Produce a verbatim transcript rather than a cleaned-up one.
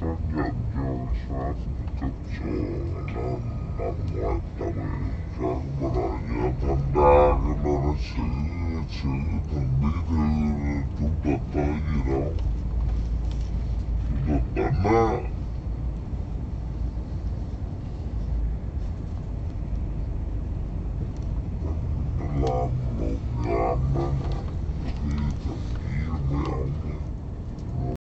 xác nhận cho soát cấp sổ năm năm ngoái tầm khám lại